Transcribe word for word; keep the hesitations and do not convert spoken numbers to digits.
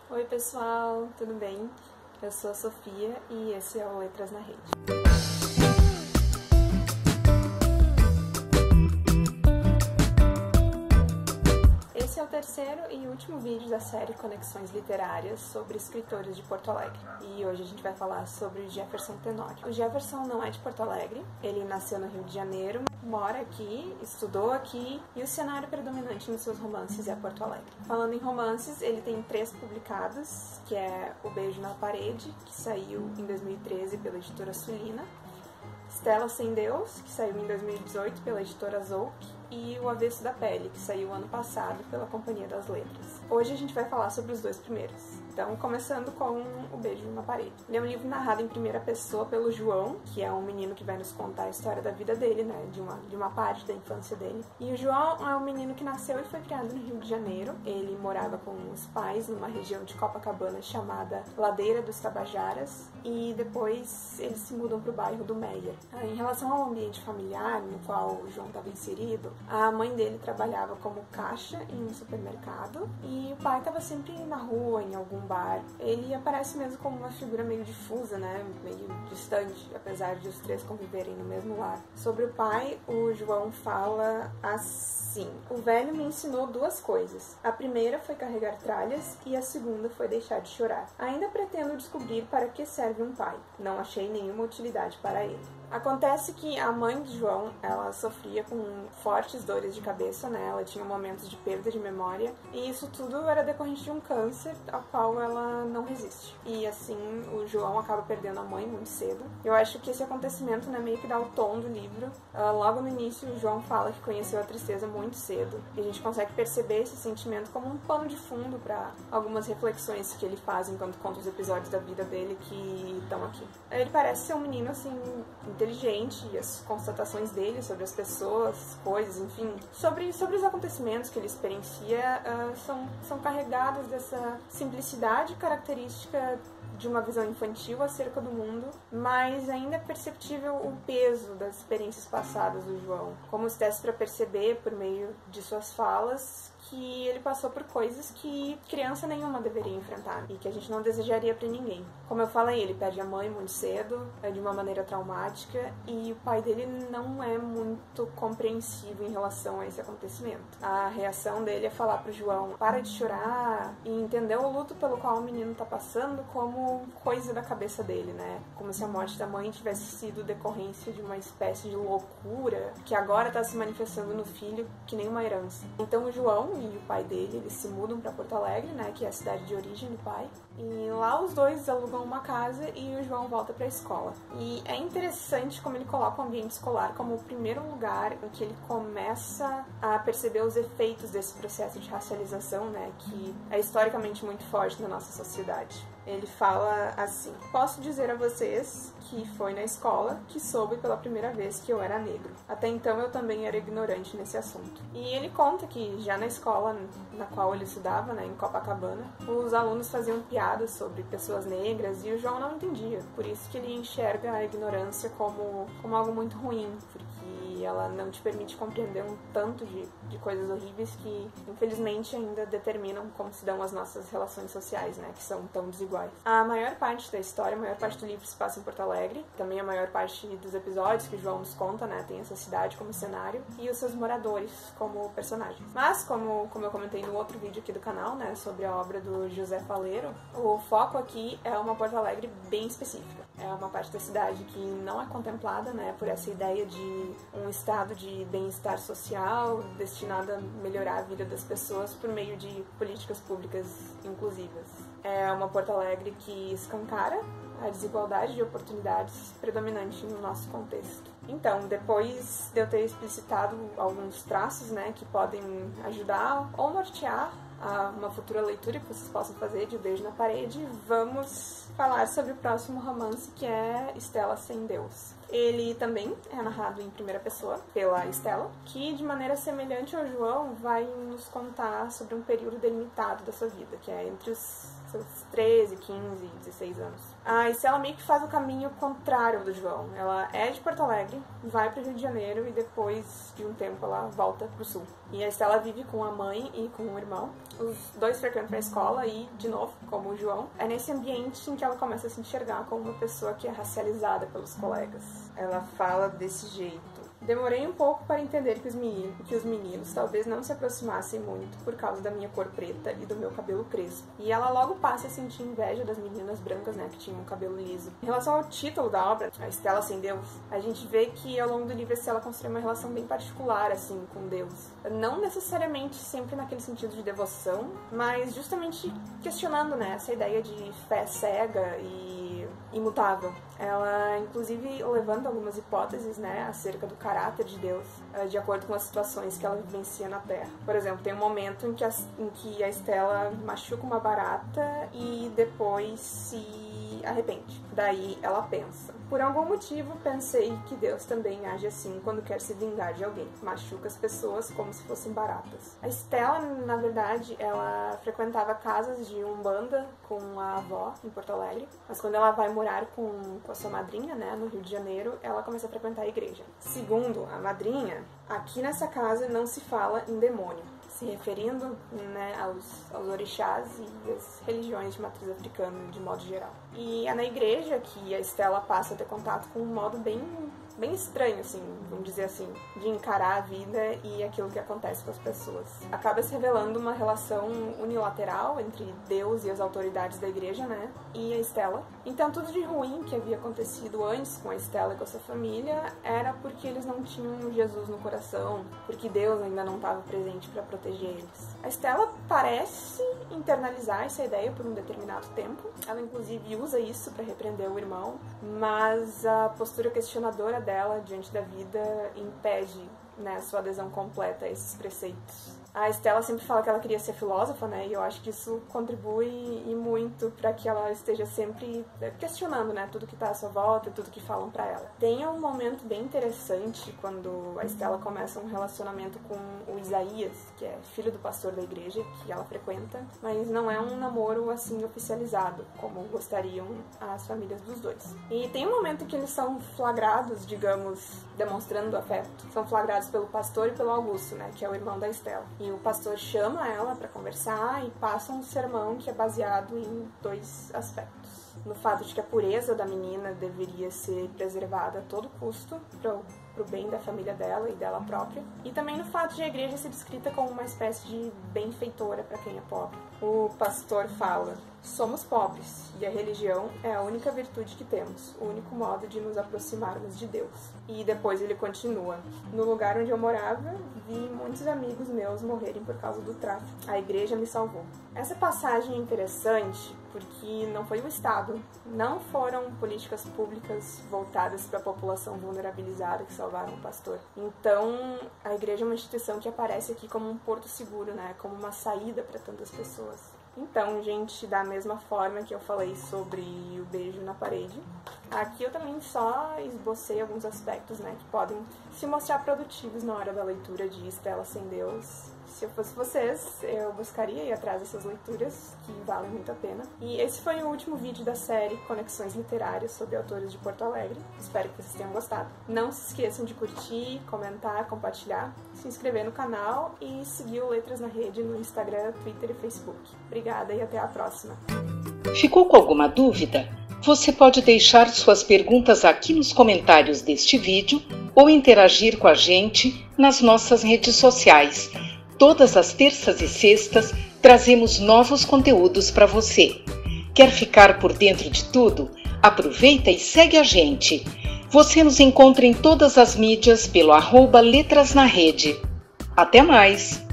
Oi pessoal, tudo bem? Eu sou a Sofia e esse é o Letras na Rede. Esse é o terceiro e último vídeo da série Conexões Literárias sobre escritores de Porto Alegre. E hoje a gente vai falar sobre Jefferson Tenório. O Jefferson não é de Porto Alegre, ele nasceu no Rio de Janeiro, mora aqui, estudou aqui e o cenário predominante nos seus romances é Porto Alegre. Falando em romances, ele tem três publicados, que é O Beijo na Parede, que saiu em dois mil e treze pela editora Sulina, Estela Sem Deus, que saiu em dois mil e dezoito pela editora Zouk, e O Avesso da Pele, que saiu ano passado pela Companhia das Letras. Hoje a gente vai falar sobre os dois primeiros. Então, começando com O Beijo na Parede. Ele é um livro narrado em primeira pessoa pelo João, que é um menino que vai nos contar a história da vida dele, né, de uma, de uma parte da infância dele. E o João é um menino que nasceu e foi criado no Rio de Janeiro. Ele morava com os pais numa região de Copacabana chamada Ladeira dos Tabajaras, e depois eles se mudam para o bairro do Meyer. Em relação ao ambiente familiar no qual o João estava inserido, a mãe dele trabalhava como caixa em um supermercado e o pai estava sempre na rua, em algum bar. Ele aparece mesmo como uma figura meio difusa, né, meio distante, apesar de os três conviverem no mesmo lar. Sobre o pai, o João fala assim: o velho me ensinou duas coisas. A primeira foi carregar tralhas e a segunda foi deixar de chorar. Ainda pretendo descobrir para que serve um pai. Não achei nenhuma utilidade para ele. Acontece que a mãe de João, ela sofria com fortes dores de cabeça, né? Ela tinha momentos de perda de memória e isso tudo era decorrente de um câncer ao qual ela não resiste. E assim, o João acaba perdendo a mãe muito cedo. Eu acho que esse acontecimento, né, meio que dá o tom do livro. Uh, logo no início, o João fala que conheceu a tristeza muito cedo e a gente consegue perceber esse sentimento como um pano de fundo para algumas reflexões que ele faz enquanto conta os episódios da vida dele que estão aqui. Ele parece ser um menino, assim, inteligente, e as constatações dele sobre as pessoas, coisas, enfim, sobre, sobre os acontecimentos que ele experiencia uh, são, são carregados dessa simplicidade característica de uma visão infantil acerca do mundo, mas ainda é perceptível o peso das experiências passadas do João, como se desse para perceber por meio de suas falas que ele passou por coisas que criança nenhuma deveria enfrentar e que a gente não desejaria para ninguém. Como eu falei, ele perde a mãe muito cedo, de uma maneira traumática, e o pai dele não é muito compreensivo em relação a esse acontecimento. A reação dele é falar pro João: para de chorar, e entender o luto pelo qual o menino tá passando como coisa da cabeça dele, né? Como se a morte da mãe tivesse sido decorrência de uma espécie de loucura que agora tá se manifestando no filho que nem uma herança. Então o João e o pai dele, eles se mudam para Porto Alegre, né, que é a cidade de origem do pai, e lá os dois alugam uma casa e o João volta para a escola. E é interessante como ele coloca o ambiente escolar como o primeiro lugar em que ele começa a perceber os efeitos desse processo de racialização, né, que é historicamente muito forte na nossa sociedade. Ele fala assim: posso dizer a vocês que foi na escola que soube pela primeira vez que eu era negro. Até então eu também era ignorante nesse assunto. E ele conta que já na escola na qual ele estudava, né, em Copacabana, os alunos faziam piadas sobre pessoas negras e o João não entendia. Por isso que ele enxerga a ignorância como, como algo muito ruim, porque ela não te permite compreender um tanto de, de coisas horríveis que, infelizmente, ainda determinam como se dão as nossas relações sociais, né, que são tão desiguais. A maior parte da história, a maior parte do livro se passa em Porto Alegre, também a maior parte dos episódios que o João nos conta, né, tem essa cidade como cenário e os seus moradores como personagens. Mas, como, como eu comentei no outro vídeo aqui do canal, né, sobre a obra do José Faleiro, o foco aqui é uma Porto Alegre bem específica. É uma parte da cidade que não é contemplada, né, por essa ideia de um estado de bem-estar social destinado a melhorar a vida das pessoas por meio de políticas públicas inclusivas. É uma Porto Alegre que escancara a desigualdade de oportunidades predominante no nosso contexto. Então, depois de eu ter explicitado alguns traços, né, que podem ajudar ou nortear a uma futura leitura que vocês possam fazer de O Beijo na Parede, vamos falar sobre o próximo romance, que é Estela Sem Deus. Ele também é narrado em primeira pessoa pela Estela, que de maneira semelhante ao João vai nos contar sobre um período delimitado da sua vida, que é entre os seus treze, quinze e dezesseis anos. A Estela meio que faz o caminho contrário do João. Ela é de Porto Alegre, vai para o Rio de Janeiro e depois de um tempo ela volta para o Sul. E a Estela vive com a mãe e com o irmão. Os dois frequentam a escola e, de novo, como o João, é nesse ambiente em que ela começa a se enxergar como uma pessoa que é racializada pelos colegas. Ela fala desse jeito. Demorei um pouco para entender que os, meninos, que os meninos talvez não se aproximassem muito por causa da minha cor preta e do meu cabelo crespo. E ela logo passa a sentir inveja das meninas brancas, né, que tinham um cabelo liso. Em relação ao título da obra, A Estela Sem Deus, a gente vê que ao longo do livro a Estela constrói uma relação bem particular, assim, com Deus. Não necessariamente sempre naquele sentido de devoção, mas justamente questionando, né, essa ideia de fé cega e imutável. Ela, inclusive, levanta algumas hipóteses, né, acerca do caráter de Deus, de acordo com as situações que ela vivencia na Terra. Por exemplo, tem um momento em que a, em que a Estela machuca uma barata e depois se arrepende. Daí ela pensa: por algum motivo pensei que Deus também age assim quando quer se vingar de alguém. Machuca as pessoas como se fossem baratas. A Estela, na verdade, ela frequentava casas de umbanda com a avó em Porto Alegre, mas quando ela vai morar com, com a sua madrinha, né, no Rio de Janeiro, ela começa a frequentar a igreja. Segundo a madrinha, aqui nessa casa não se fala em demônio, se referindo, né, aos, aos orixás e às religiões de matriz africana de modo geral. E é na igreja que a Estela passa a ter contato com um modo bem, bem estranho, assim, vamos dizer assim, de encarar a vida e aquilo que acontece com as pessoas. Acaba se revelando uma relação unilateral entre Deus e as autoridades da igreja, né, e a Estela. Então tudo de ruim que havia acontecido antes com a Estela e com a sua família era porque eles não tinham Jesus no coração, porque Deus ainda não estava presente para proteger eles. A Estela parece internalizar essa ideia por um determinado tempo. Ela inclusive usa isso para repreender o irmão, mas a postura questionadora dela diante da vida impede, né, sua adesão completa a esses preceitos. A Estela sempre fala que ela queria ser filósofa, né, e eu acho que isso contribui e muito para que ela esteja sempre questionando, né, tudo que está à sua volta, tudo que falam para ela. Tem um momento bem interessante quando a Estela começa um relacionamento com o Isaías, que é filho do pastor da igreja que ela frequenta, mas não é um namoro assim oficializado, como gostariam as famílias dos dois. E tem um momento que eles são flagrados, digamos, demonstrando afeto. São flagrados pelo pastor e pelo Augusto, né, que é o irmão da Estela. E o pastor chama ela para conversar e passa um sermão que é baseado em dois aspectos. No fato de que a pureza da menina deveria ser preservada a todo custo para o bem da família dela e dela própria. E também no fato de a igreja ser descrita como uma espécie de benfeitora para quem é pobre. O pastor fala: somos pobres e a religião é a única virtude que temos, o único modo de nos aproximarmos de Deus. E depois ele continua: no lugar onde eu morava, vi muitos amigos meus morrerem por causa do tráfico. A igreja me salvou. Essa passagem é interessante porque não foi o Estado, não foram políticas públicas voltadas para a população vulnerabilizada que salvaram o pastor. Então, a igreja é uma instituição que aparece aqui como um porto seguro, né? Como uma saída para tantas pessoas. Então, gente, da mesma forma que eu falei sobre o beijo na parede, aqui eu também só esbocei alguns aspectos, né, que podem se mostrar produtivos na hora da leitura de Estela Sem Deus. Se eu fosse vocês, eu buscaria ir atrás dessas leituras, que valem muito a pena. E esse foi o último vídeo da série Conexões Literárias sobre autores de Porto Alegre. Espero que vocês tenham gostado. Não se esqueçam de curtir, comentar, compartilhar, se inscrever no canal e seguir o Letras na Rede no Instagram, Twitter e Facebook. Obrigada e até a próxima. Ficou com alguma dúvida? Você pode deixar suas perguntas aqui nos comentários deste vídeo ou interagir com a gente nas nossas redes sociais. Todas as terças e sextas trazemos novos conteúdos para você. Quer ficar por dentro de tudo? Aproveita e segue a gente. Você nos encontra em todas as mídias pelo arroba Letras na Rede. Até mais!